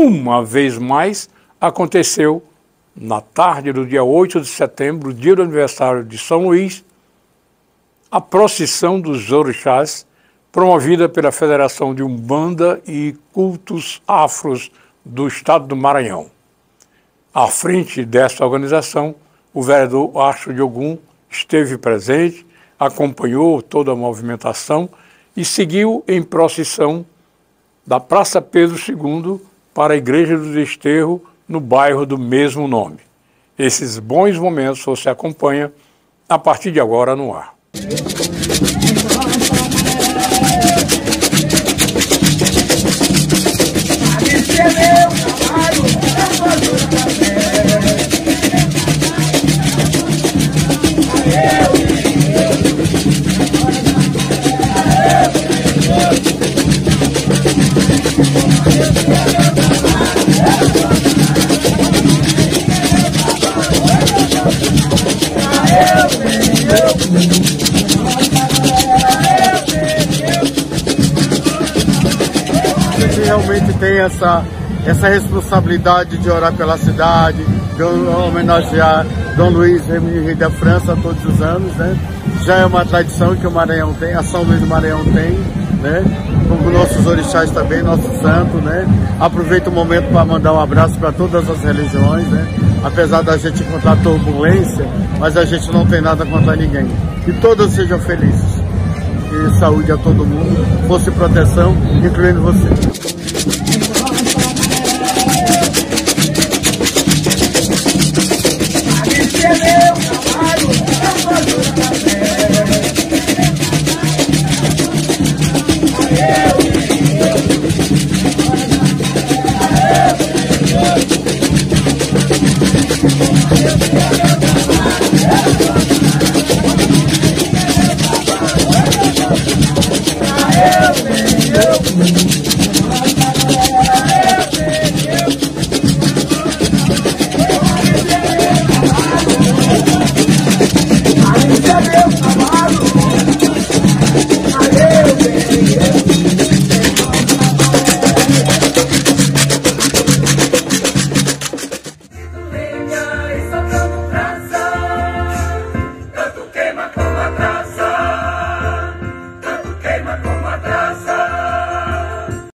uma vez mais, aconteceu na tarde do dia 8 de setembro, dia do aniversário de São Luís, a procissão dos orixás, promovida pela Federação de Umbanda e Cultos Afros do Estado do Maranhão. À frente desta organização, o vereador Astro de Ogum esteve presente, acompanhou toda a movimentação e seguiu em procissão da Praça Pedro II para a Igreja do Desterro, no bairro do mesmo nome. Esses bons momentos você acompanha a partir de agora no ar. Realmente tem essa responsabilidade de orar pela cidade, de homenagear Dom Luís, rei da França, todos os anos, né? Já é uma tradição que o Maranhão tem, a São Luís do Maranhão tem, né? Como nossos orixás também, nosso santo, né? Aproveito o momento para mandar um abraço para todas as religiões, né? Apesar da gente encontrar turbulência, mas a gente não tem nada contra ninguém. Que todos sejam felizes. E saúde a todo mundo, força e proteção, incluindo você.